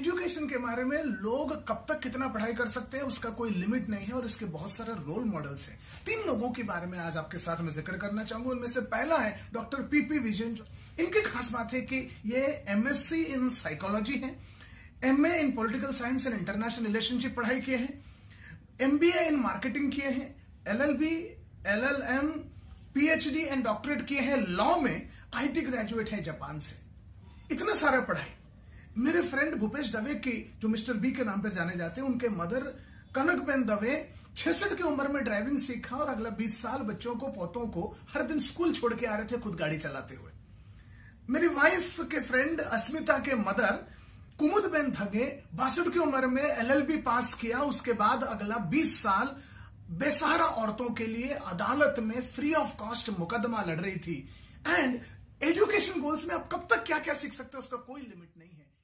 Education के बारे में लोग कब तक कितना पढ़ाई कर सकते हैं उसका कोई लिमिट नहीं है और इसके बहुत सारे रोल मॉडल्स हैं। 3 लोगों के बारे में आज आपके साथ मैं जिक्र करना चाहूंगा। उनमें से पहला है डॉक्टर पीपी विजयन। इनकी खास बात है कि ये एमएससी इन साइकोलॉजी है, MA in political science and international relationship पढ़ाई किए हैं, एमबीए इन मार्केटिंग किए हैं, LLB, LLM, PhD and doctorate किए हैं लॉ में, आईटी ग्रेजुएट है जापान से। इतना सारा पढ़ाई। मेरे फ्रेंड भूपेश दवे की, जो मिस्टर बी के नाम पर जाने जाते हैं, उनके मदर कनकबेन दवे 66 की उम्र में ड्राइविंग सीखा और अगला 20 साल बच्चों को, पोतों को हर दिन स्कूल छोड़ के आ रहे थे खुद गाड़ी चलाते हुए। मेरी वाइफ के फ्रेंड अस्मिता के मदर कुमुदबेन धगे 62 की उम्र में एलएलबी पास किया, उसके बाद अगला 20 साल बेसहारा औरतों के लिए अदालत में फ्री ऑफ कॉस्ट मुकदमा लड़ रही थी। एंड एजुकेशन गोल्स में आप कब तक क्या क्या सीख सकते हो उसका कोई लिमिट नहीं है।